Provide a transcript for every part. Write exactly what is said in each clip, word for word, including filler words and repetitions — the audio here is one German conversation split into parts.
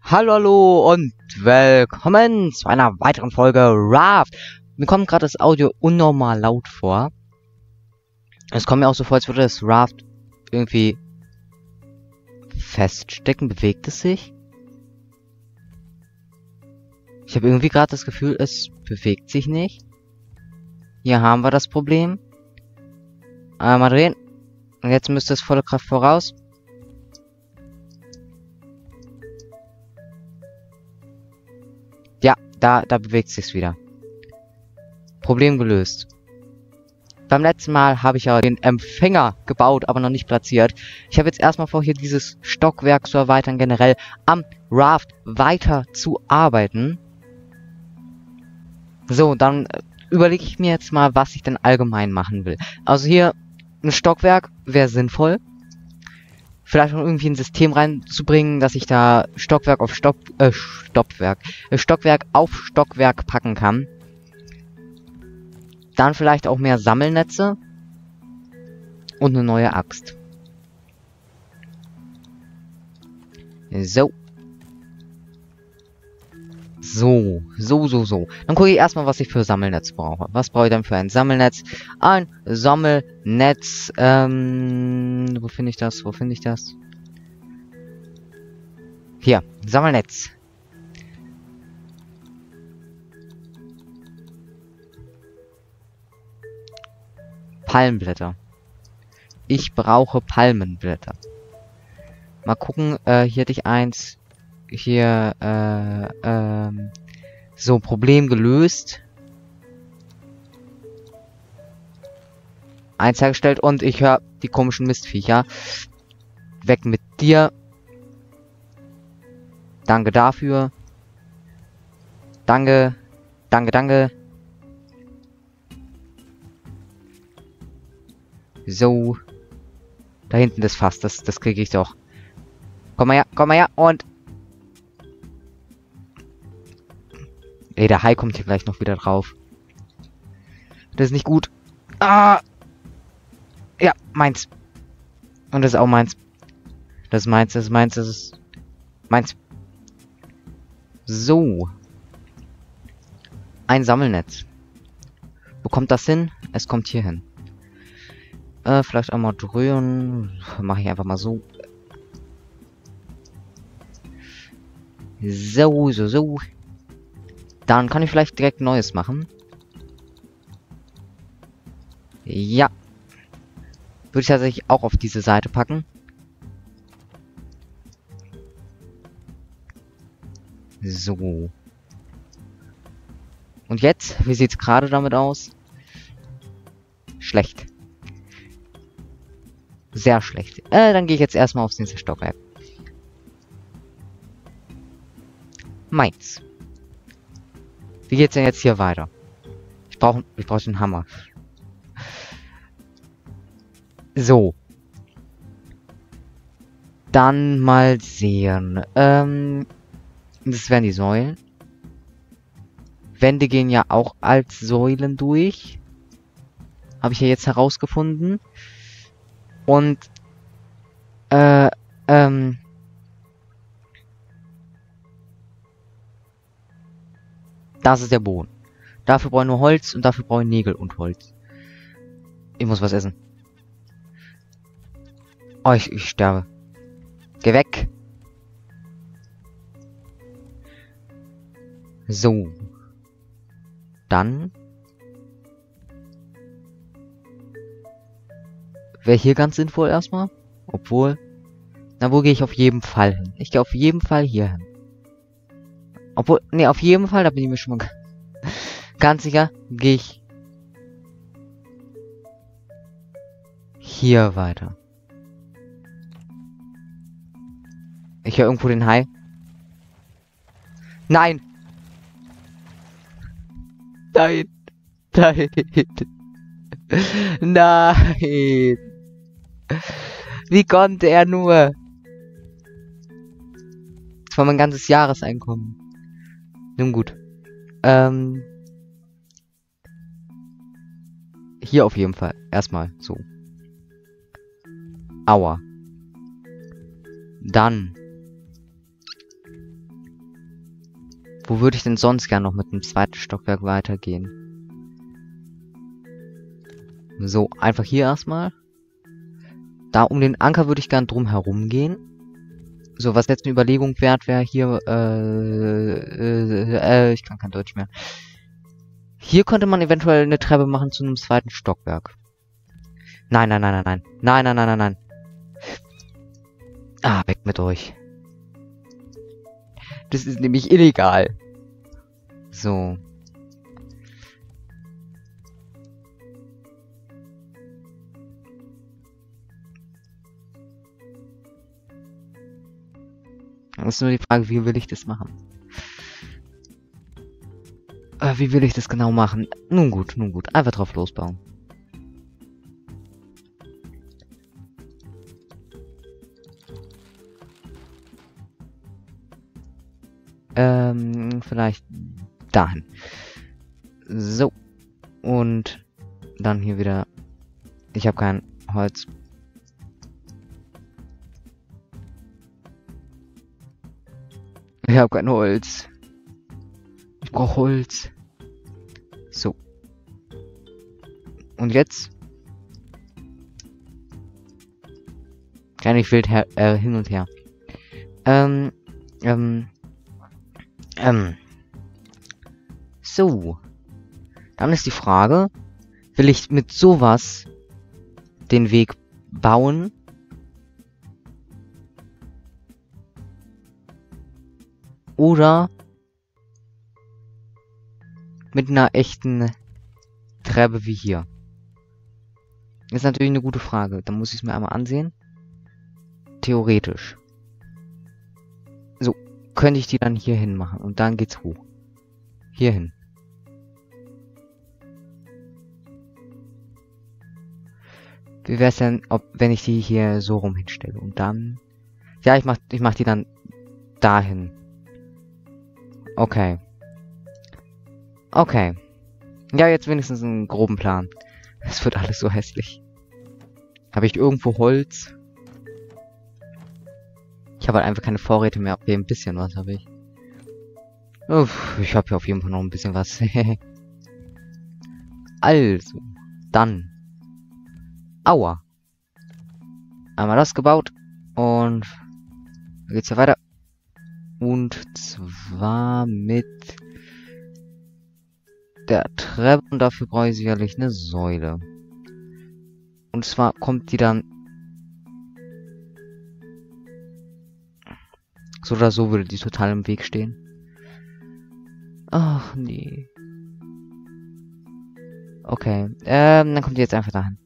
Hallo, hallo und willkommen zu einer weiteren Folge Raft. Mir kommt gerade das Audio unnormal laut vor. Es kommt mir auch so vor, als würde das Raft irgendwie feststecken. Bewegt es sich? Ich habe irgendwie gerade das Gefühl, es bewegt sich nicht. Hier haben wir das Problem. Einmal drehen. Und jetzt müsste es volle Kraft voraus. Ja, da, da bewegt sich's wieder. Problem gelöst. Beim letzten Mal habe ich ja den Empfänger gebaut, aber noch nicht platziert. Ich habe jetzt erstmal vor, hier dieses Stockwerk zu erweitern, generell am Raft weiter zu arbeiten. So, dann äh, überlege ich mir jetzt mal, was ich denn allgemein machen will. Also hier ein Stockwerk wäre sinnvoll. Vielleicht noch irgendwie ein System reinzubringen, dass ich da Stockwerk auf Stock, äh, Stockwerk, äh, Stockwerk auf Stockwerk packen kann. Dann vielleicht auch mehr Sammelnetze und eine neue Axt. So. So, so, so, so. Dann gucke ich erstmal, was ich für Sammelnetz brauche. Was brauche ich denn für ein Sammelnetz? Ein Sammelnetz, ähm, wo finde ich das? Wo finde ich das? Hier, Sammelnetz. Palmenblätter. Ich brauche Palmenblätter. Mal gucken, äh, hier hätte ich eins. Hier, äh, ähm, so, Problem gelöst. Eins hergestellt und ich höre die komischen Mistviecher. Weg mit dir. Danke dafür. Danke. Danke, danke. So. Da hinten das Fass, das, das kriege ich doch. Komm mal her, komm mal her und... Ey, der Hai kommt hier gleich noch wieder drauf. Das ist nicht gut. Ah! Ja, meins. Und das ist auch meins. Das ist meins, das ist meins, das ist... meins. So. Ein Sammelnetz. Wo kommt das hin? Es kommt hier hin. Äh, vielleicht auch mal drehen. Mache ich einfach mal so. So, so, so. Dann kann ich vielleicht direkt Neues machen. Ja. Würde ich tatsächlich auch auf diese Seite packen. So. Und jetzt? Wie sieht es gerade damit aus? Schlecht. Sehr schlecht. Äh, dann gehe ich jetzt erstmal aufs nächste Stockwerk. Meins. Wie geht's denn jetzt hier weiter? Ich brauche ich brauche den Hammer. So. Dann mal sehen. Ähm, das wären die Säulen. Wände gehen ja auch als Säulen durch. Habe ich ja jetzt herausgefunden. Und, äh, ähm... das ist der Boden. Dafür brauche ich nur Holz und dafür brauche ich Nägel und Holz. Ich muss was essen. Oh, ich, ich sterbe. Geh weg. So. Dann wäre hier ganz sinnvoll erstmal. Obwohl. Na, wo gehe ich auf jeden Fall hin? Ich gehe auf jeden Fall hier hin. Obwohl, ne, auf jeden Fall, da bin ich mir schon mal ganz sicher, gehe ich hier weiter. Ich höre irgendwo den Hai. Nein! Nein! Nein! Nein! Wie konnte er nur? Das war mein ganzes Jahreseinkommen. Nun gut. Ähm. Hier auf jeden Fall. Erstmal so. Aua. Dann Wo würde ich denn sonst gern noch mit dem zweiten Stockwerk weitergehen? So, einfach hier erstmal. Da um den Anker würde ich gern drum herum gehen. So, was jetzt eine Überlegung wert wäre, hier, äh, äh, äh, ich kann kein Deutsch mehr. Hier könnte man eventuell eine Treppe machen zu einem zweiten Stockwerk. Nein, nein, nein, nein, nein. Nein, nein, nein, nein, nein. Ah, weg mit euch. Das ist nämlich illegal. So. Das ist nur die Frage, wie will ich das machen? Äh, wie will ich das genau machen? Nun gut, nun gut. Einfach drauf losbauen. Ähm, vielleicht dahin. So. Und dann hier wieder. Ich habe kein Holz. Ich habe kein Holz. Ich brauche Holz. So. Und jetzt? Kann ich wild her äh, hin und her. Ähm, ähm, ähm. So. Dann ist die Frage, will ich mit sowas den Weg bauen? Oder mit einer echten Treppe wie hier? Das ist natürlich eine gute Frage. Da muss ich es mir einmal ansehen. Theoretisch. So, könnte ich die dann hier hin machen. Und dann geht's hoch. Hier hin. Wie wäre es denn, ob, wenn ich die hier so rum hinstelle? Und dann... Ja, ich mach, ich mach die dann dahin. Okay. Okay. Ja, jetzt wenigstens einen groben Plan. Es wird alles so hässlich. Habe ich irgendwo Holz? Ich habe halt einfach keine Vorräte mehr. Okay, ein bisschen was habe ich. Uff, ich habe hier auf jeden Fall noch ein bisschen was. Also, dann. Aua. Einmal das gebaut. Und dann geht's ja weiter. Und zwar mit der Treppe. Und dafür brauche ich sicherlich eine Säule. Und zwar kommt die dann... So oder so würde die total im Weg stehen. Ach, nee. Okay. Ähm, dann kommt die jetzt einfach dahin.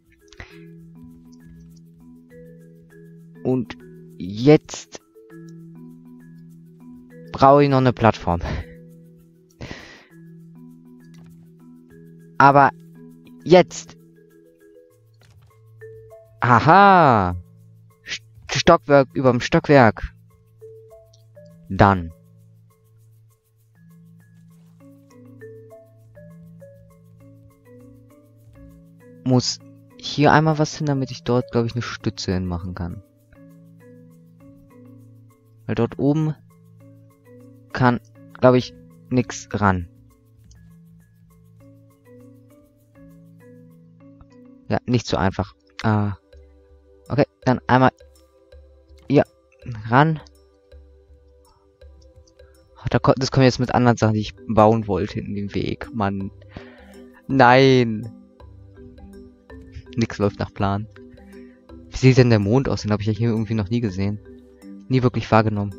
Und jetzt... brauche ich noch eine Plattform. Aber jetzt. Aha. St Stockwerk überm Stockwerk. Dann. Muss hier einmal was hin, damit ich dort, glaube ich, eine Stütze hinmachen kann. Weil dort oben kann, glaube ich, nix ran. Ja, nicht so einfach. Ah. Okay, dann einmal ja, ran. Ach, da kommt, das kommt jetzt mit anderen Sachen, die ich bauen wollte, in den Weg. Mann. Nein. Nix läuft nach Plan. Wie sieht denn der Mond aus? Den habe ich ja hier irgendwie noch nie gesehen. Nie wirklich wahrgenommen.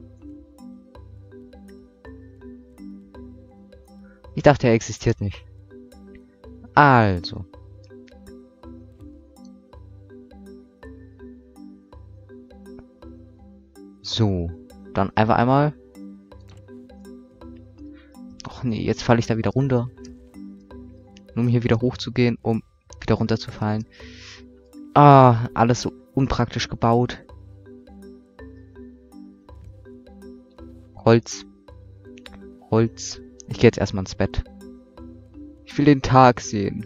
Ich dachte, er existiert nicht. Also. So. Dann einfach einmal. Och nee, jetzt falle ich da wieder runter. Nur um hier wieder hochzugehen, um wieder runterzufallen. Ah, alles so unpraktisch gebaut. Holz. Holz. Ich gehe jetzt erstmal ins Bett. Ich will den Tag sehen.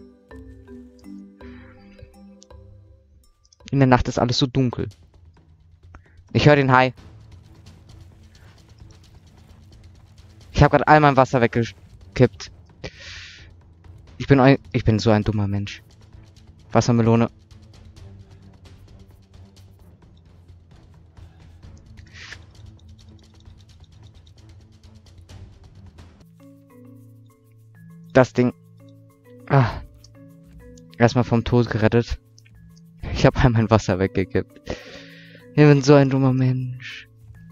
In der Nacht ist alles so dunkel. Ich höre den Hai. Ich habe gerade all mein Wasser weggekippt. Ich bin ein, ich bin so ein dummer Mensch. Wassermelone. Das Ding. Ah. Erstmal vom Tod gerettet. Ich habe all mein Wasser weggekippt. Ich bin so ein dummer Mensch.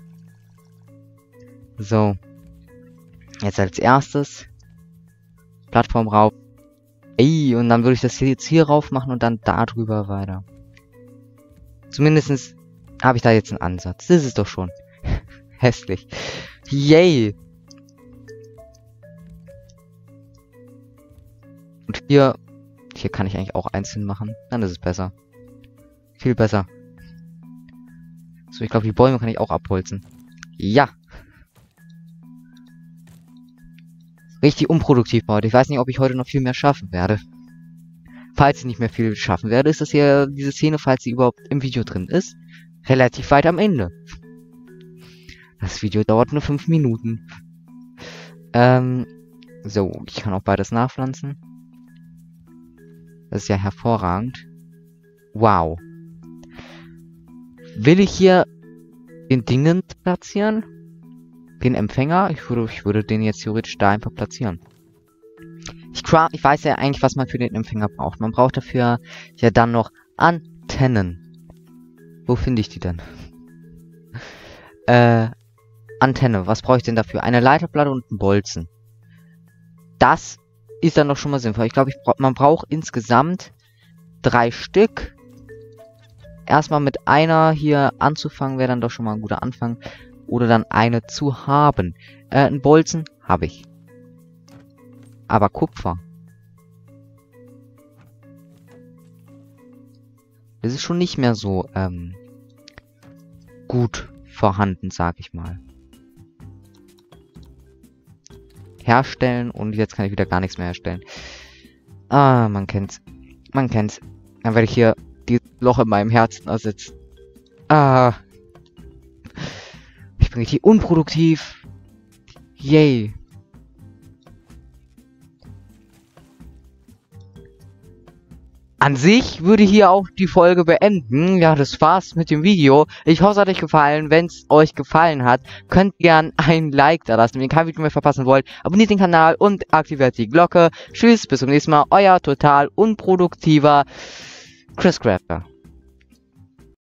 So. Jetzt als erstes. Plattform rauf. Ey, und dann würde ich das jetzt hier rauf machen und dann da drüber weiter. Zumindest habe ich da jetzt einen Ansatz. Das ist doch schon hässlich. Yay! Und hier, hier kann ich eigentlich auch einzeln machen. Dann ist es besser. Viel besser. So, ich glaube, die Bäume kann ich auch abholzen. Ja! Richtig unproduktiv heute. Ich weiß nicht, ob ich heute noch viel mehr schaffen werde. Falls ich nicht mehr viel schaffen werde, ist das hier diese Szene, falls sie überhaupt im Video drin ist, relativ weit am Ende. Das Video dauert nur fünf Minuten. Ähm, so, ich kann auch beides nachpflanzen. Das ist ja hervorragend. Wow. Will ich hier den Dingen platzieren? Den Empfänger? Ich würde, ich würde den jetzt theoretisch da einfach platzieren. Ich, ich weiß ja eigentlich, was man für den Empfänger braucht. Man braucht dafür ja dann noch Antennen. Wo finde ich die denn? äh, Antenne. Was brauche ich denn dafür? Eine Leiterplatte und einen Bolzen. Das ist dann doch schon mal sinnvoll. Ich glaube, ich bra man braucht insgesamt drei Stück. Erstmal mit einer hier anzufangen, wäre dann doch schon mal ein guter Anfang. Oder dann eine zu haben. Äh, ein Bolzen habe ich. Aber Kupfer. Das ist schon nicht mehr so ähm, gut vorhanden, sag ich mal. Herstellen und jetzt kann ich wieder gar nichts mehr herstellen. Ah, man kennt's. Man kennt's. Dann werde ich hier dieses Loch in meinem Herzen ersetzen. Ah. Ich bin richtig unproduktiv. Yay. An sich würde hier auch die Folge beenden. Ja, das war's mit dem Video. Ich hoffe, es hat euch gefallen. Wenn es euch gefallen hat, könnt ihr gern ein Like da lassen. Wenn ihr kein Video mehr verpassen wollt, abonniert den Kanal und aktiviert die Glocke. Tschüss, bis zum nächsten Mal. Euer total unproduktiver Chris Crafter.